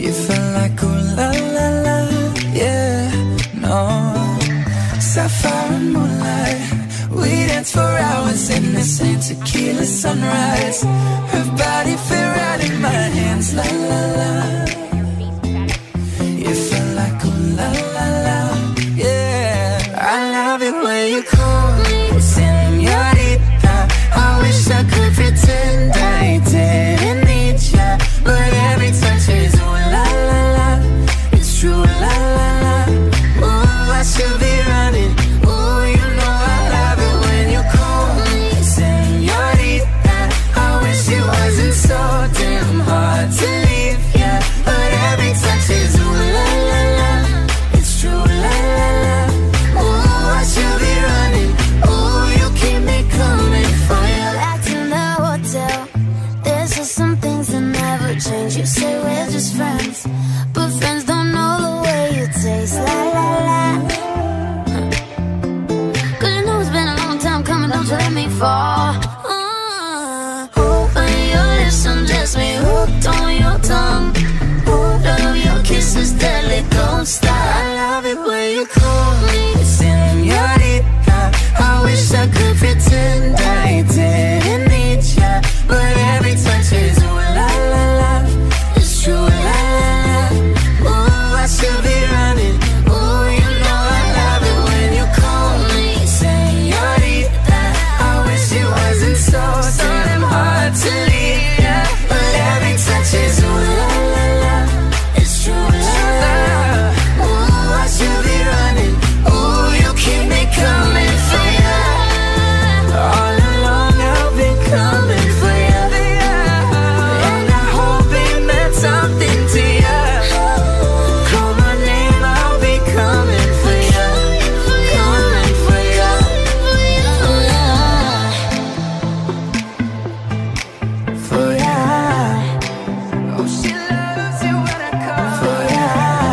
You felt like ooh la la la, yeah, no. Sapphire and moonlight, we danced for hours in the same tequila sunrise. Her body fit right in my hands, la la la. You felt like ooh la la la, yeah. I love it when you call me señorita. I wish I could pretend I didn't need ya, but every touch is ooh la la la. It's true, la la la. Ooh, I should be running. Ooh, you know I love it when you call me señorita. I wish it wasn't so damn hard to leave ya, but every touch is ooh la la la. It's true, la la la. Ooh, I should be running. Ooh, you keep me coming for you. Back in the hotel, there's just some things that never change. You say we're just friends, but friends don't know the way you taste. La la la. Cause you know it's been a long time coming, don't you let me fall. Open your lips, undress me, hooked on your tongue. Love your kisses, deadly, don't stop. I love it when you call me señorita. I wish I could pretend I didn't need ya, but every touch is ooh la la la. It's true, la la la. Ooh, I should be running. Ooh, you know I love it when you call me señorita. I wish it wasn't so damn hard to leave ya, but every touch is ooh la la la. It's true, la la la. Ooh, I should be running. Ooh, you keep me coming for ya. All along I've been coming for ya, and I hope it meant something to ya. Call my name, I'll be coming for ya, coming for ya. For ya. Oh, she loves it when I call for ya.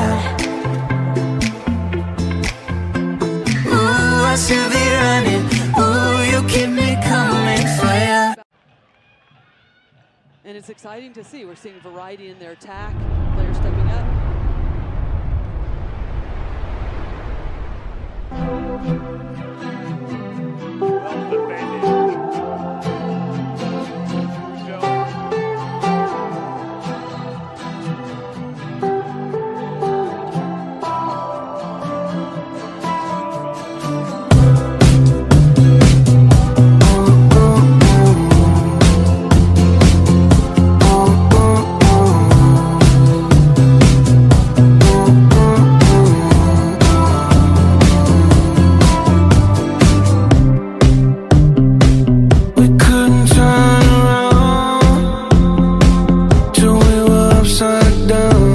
Ooh, I should be running. Ooh, you keep me coming for ya. And it's exciting to see. We're seeing variety in their attack, players stepping up. Well defended. Down